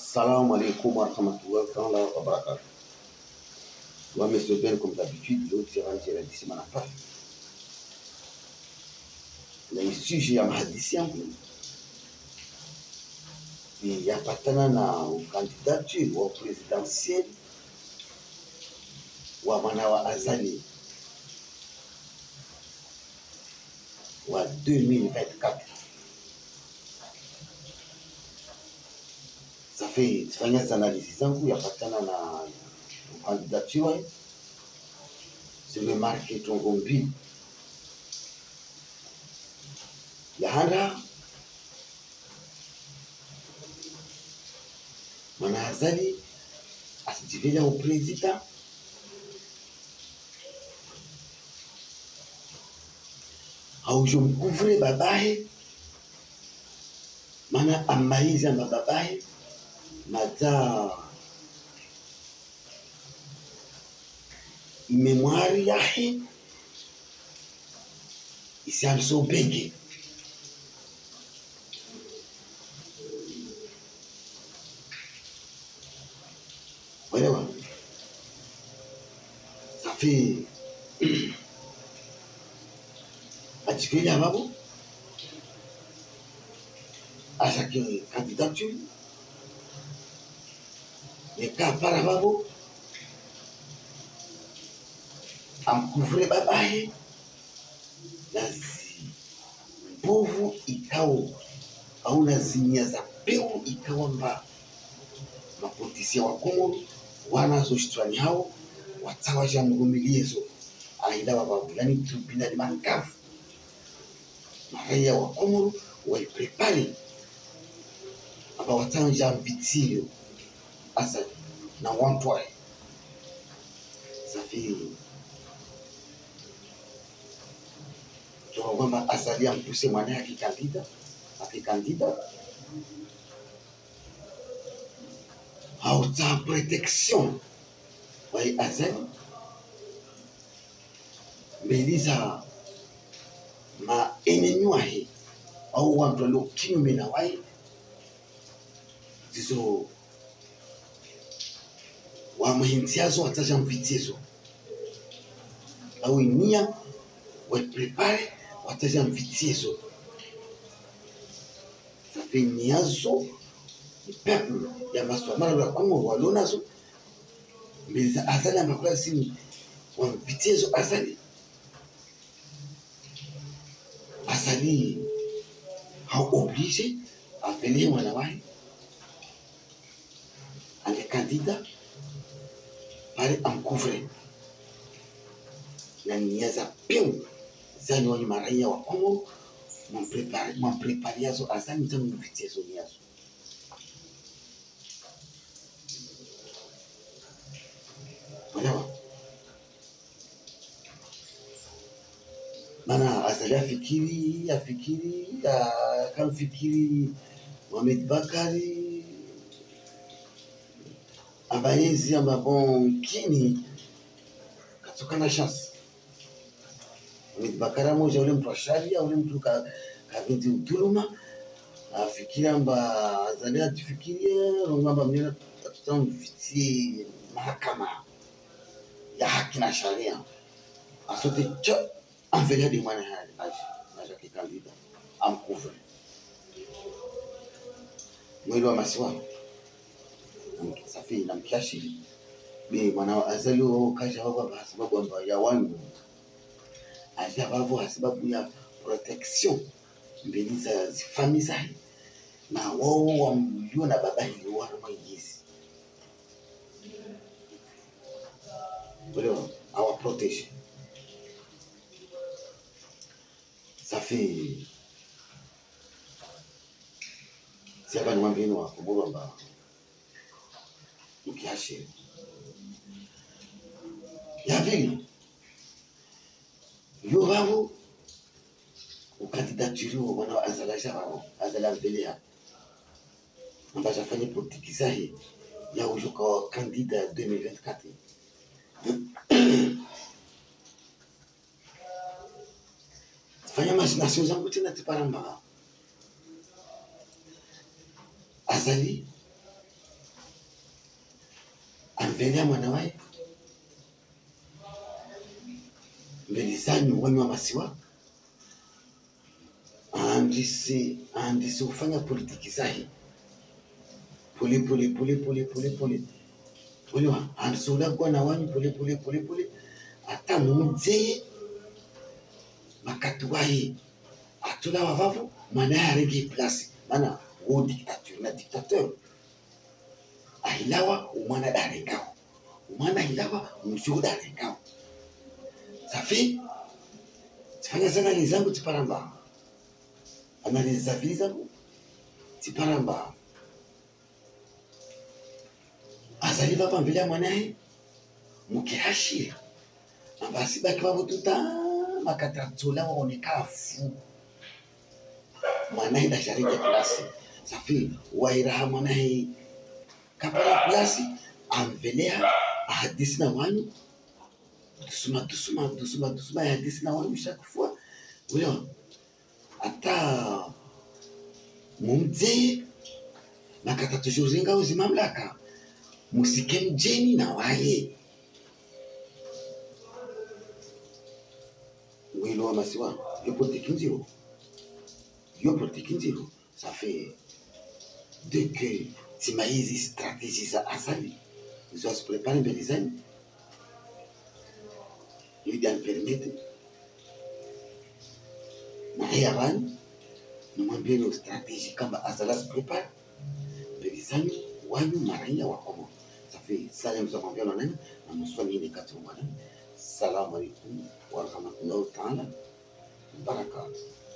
Salam alaikum wa rahmatullahi wa barakatuh. Moi, M. Ben, comme d'habitude, l'autre c'est lundi semaine après. Le sujet à mahadisi yangu ni yapatana na ukandidature wa presidentiel wa mwana wa Azali wa 2024. Ça fait tufanya analyse zangu yapatana na candidature zimemarke tongo mbili yahanda mwana Azali asijivile au president haujumkuvre babaye mana amaiza mababaye maza memoire yahe isianso bege walewa ça fait ajivile ababo à chaque candidature les cas par ababo amkuvre babaye nazi bovu ikao au nazinia za peu ikawa mba mapotisia wa Kongo wanazo shitwani hao watawaja mgumiliezo aida bababu yani tribunal mankafu raia wa Kongo waliprepare aba watanja mvitio asa na wantwa ça fait kwamba Azali ampuse mwana yake akikandida hauta protection wa Azali mbeliza ma enenywahe au wantu walio kinyume na wai zizo wa mahintiazo wataja mvitiezo au inia wa prepare wataja mvitiezo ça fait niazo peuple ya maswamara ya Kongo walonazo mbeliza Azali ambakula sini wa mvitiezo Azali hao obligé à venir mwana wai ane candidat pale amcouvre na niaza peu zani wani maraia wa Kongo prepariazo Azali ntamu mvitiezo niazo walewa mana Azali afikiri kamfikiri Mohamed Bakari ambayezi ambabon kini katokana chance Mohamed Bakari moja ule mtu asharia ule mtu kavindi utuluma afikiri amba Azali atifikirie ngamba mnyana tutamfitie mahakama ya haki na sharia asote cho envers des moyens à chaque candidat en couvre mwilo masiwa ça fait na mkiashi bi mwana Azali kaja baba sababu amba ya wangu aja baba sababu ya protection mbili za famille na wao wamlio na baba hiyo wana maigizi wale awa protege ça fait c'est pas nous bien wa kubolomba ukiache ya vile yo wao ukandidature wa mwana Azali amvelea ambaye afanye politiki zahi ya ujuka candidat 2024 fanya imagination zangu tena tiparamba Azali amvelea mwana wae mbele zanyu wanywa masiwa, andisi ufanya politiki zahi pole pole pole pole pole pole pole wa ansola kwa na wanyu pole pole pole pole ata mumzeye makatu wae atula wavavu mwana arege place mana wo dictature na dictateur ahilawa umwana darengao umwana hilawa mshuhuda darengao safi tifanya sana lizangu tiparamba analizi safi zangu tiparamba azaliva pamvile mwanae mukihashira ambasi baki wabo tuta makatatola waoneka fu mwanae dasharike klasi safi wairaha mwanae kapara klasi amvelea ahadisi na wanyu dusuma ya hadisi na wanyu shakufua ule ata mumzee makatatojozinga uzimamlaka musike mjeni na waye wilo wa masiwa yo politique nziro ça fait de que timahizi stratégie za asali zo se prépare mbele zanyu ili permettre na hayabani nimwambie ni stratégie kama asala se prépare mbele zanyu wanyu maranya wakomo ça fait ça je me mwambia nani na mswali ni kati mwana. Assalamu alaikum wa rahmatullahi ta'ala barakatuh.